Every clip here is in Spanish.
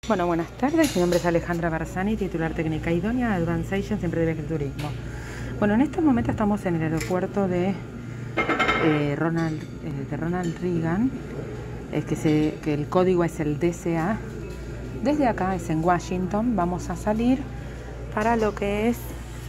Bueno, buenas tardes. Mi nombre es Alejandra Barzani, titular técnica idónea de Advanced Agent, siempre de viaje y turismo. Bueno, en este momento estamos en el aeropuerto de Ronald Reagan, que el código es el DCA. Desde acá es en Washington. Vamos a salir para lo que es,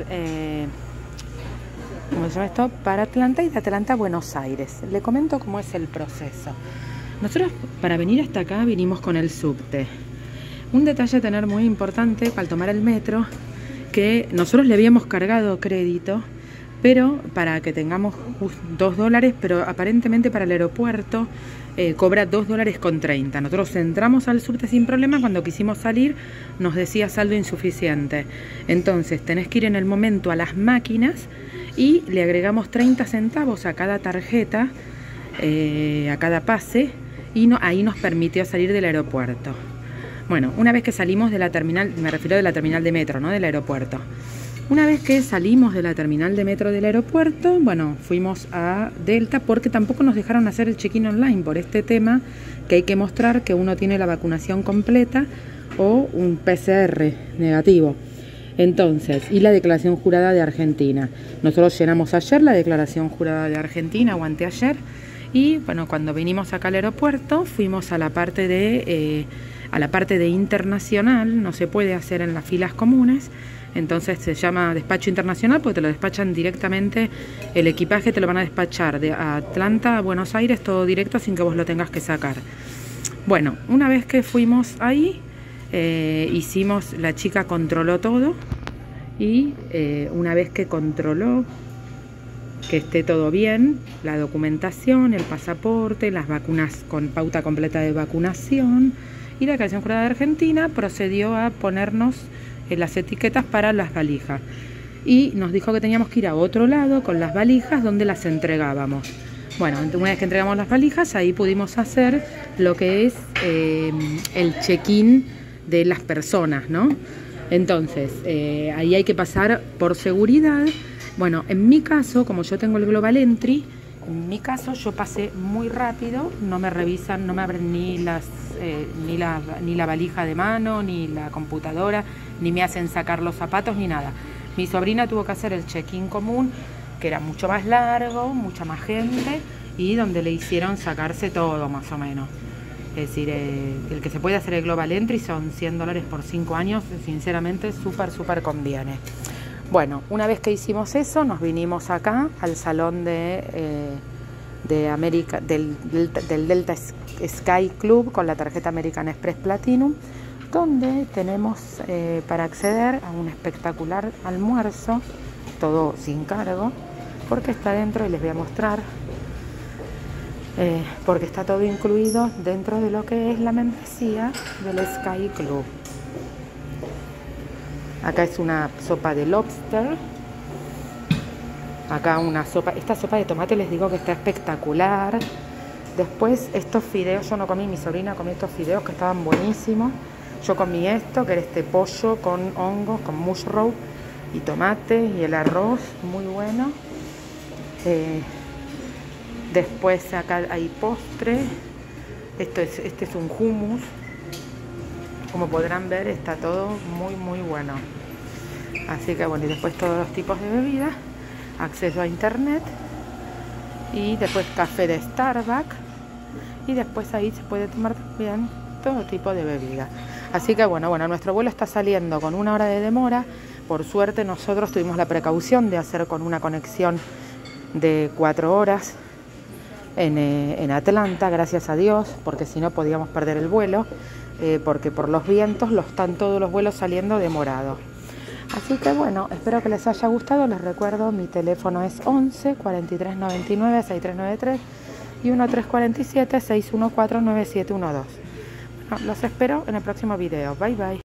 ¿cómo se llama esto? Para Atlanta, y de Atlanta a Buenos Aires. Le comento cómo es el proceso. Nosotros para venir hasta acá vinimos con el subte. Un detalle a tener muy importante al tomar el metro, que nosotros le habíamos cargado crédito, pero para que tengamos $2, pero aparentemente para el aeropuerto cobra $2.30. Nosotros entramos al subte sin problema, cuando quisimos salir nos decía saldo insuficiente. Entonces tenés que ir en el momento a las máquinas y le agregamos 30 centavos a cada tarjeta, a cada pase, y ahí nos permitió salir del aeropuerto. Bueno, una vez que salimos de la terminal, me refiero de la terminal de metro, no del aeropuerto. Una vez que salimos de la terminal de metro del aeropuerto, bueno, fuimos a Delta, porque tampoco nos dejaron hacer el check-in online por este tema, que hay que mostrar que uno tiene la vacunación completa o un PCR negativo. Entonces, y la declaración jurada de Argentina. Nosotros llenamos ayer la declaración jurada de Argentina, o anteayer, y bueno, cuando vinimos acá al aeropuerto, fuimos a la parte de internacional. No se puede hacer en las filas comunes, entonces se llama despacho internacional porque te lo despachan directamente, el equipaje te lo van a despachar de Atlanta a Buenos Aires, todo directo sin que vos lo tengas que sacar. Bueno, una vez que fuimos ahí, la chica controló todo, y una vez que controló que esté todo bien, la documentación, el pasaporte, las vacunas con pauta completa de vacunación y la declaración jurada de Argentina, procedió a ponernos las etiquetas para las valijas. Y nos dijo que teníamos que ir a otro lado con las valijas donde las entregábamos. Bueno, una vez que entregamos las valijas, ahí pudimos hacer lo que es el check-in de las personas, ¿no? Entonces, ahí hay que pasar por seguridad. Bueno, en mi caso, como yo tengo el Global Entry, en mi caso yo pasé muy rápido, no me revisan, no me abren ni la valija de mano, ni la computadora, ni me hacen sacar los zapatos, ni nada. Mi sobrina tuvo que hacer el check-in común, que era mucho más largo, mucha más gente, y donde le hicieron sacarse todo más o menos. Es decir, el que se puede hacer el Global Entry son $100 por 5 años, sinceramente súper conviene. Bueno, una vez que hicimos eso, nos vinimos acá al salón del Delta Sky Club con la tarjeta American Express Platinum, donde tenemos para acceder a un espectacular almuerzo, todo sin cargo, porque está dentro, y les voy a mostrar, porque está todo incluido dentro de lo que es la membresía del Sky Club. Acá es una sopa de lobster. Acá una sopa. Esta sopa de tomate les digo que está espectacular. Después estos fideos, yo no comí, mi sobrina comió estos fideos que estaban buenísimos. Yo comí esto, que era este pollo con hongos, con mushroom y tomate, y el arroz, muy bueno. Después acá hay postre. Este es un hummus. Como podrán ver, está todo muy bueno. Así que bueno, y después todos los tipos de bebidas, acceso a internet, y después café de Starbucks, y después ahí se puede tomar también todo tipo de bebida. Así que bueno, nuestro vuelo está saliendo con 1 hora de demora. Por suerte nosotros tuvimos la precaución de hacer con una conexión de 4 horas en Atlanta, gracias a Dios, porque si no podíamos perder el vuelo, porque por los vientos están todos los vuelos saliendo demorados. Así que bueno, espero que les haya gustado. Les recuerdo, mi teléfono es 11 43 99 6393 y 1347 614 9712. Bueno, los espero en el próximo video. Bye bye.